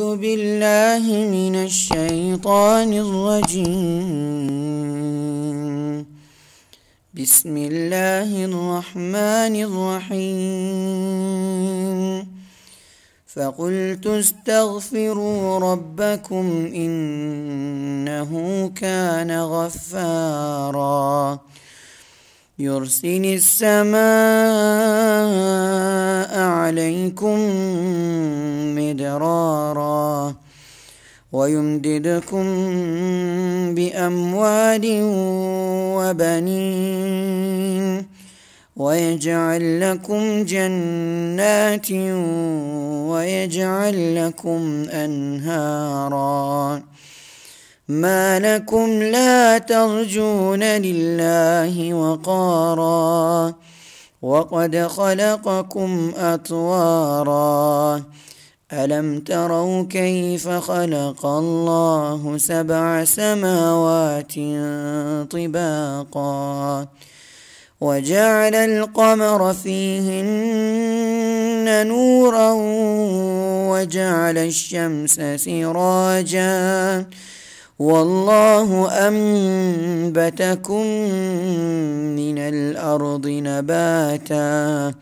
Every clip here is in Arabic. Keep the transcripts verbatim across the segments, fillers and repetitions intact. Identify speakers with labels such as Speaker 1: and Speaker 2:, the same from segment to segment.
Speaker 1: أعوذ بالله من الشيطان الرجيم. بسم الله الرحمن الرحيم. فقلت استغفروا ربكم إنه كان غفارا يرسل السماء عليكم مدرارا ويمددكم بأموال وبنين ويجعل لكم جنات ويجعل لكم أنهارا ما لكم لا ترجون لله وقارا وقد خلقكم أطوارا ألم تروا كيف خلق الله سبع سماوات طباقا وجعل القمر فيهن نورا وجعل الشمس سراجا والله أنبتكم من الأرض نباتا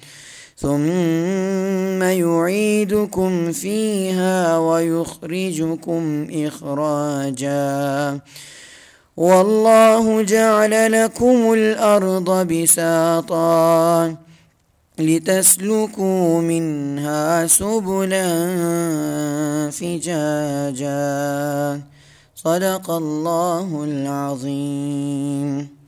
Speaker 1: ثم يعيدكم فيها ويخرجكم إخراجا والله جعل لكم الأرض بساطا لتسلكوا منها سبلا فجاجا صدق الله العظيم.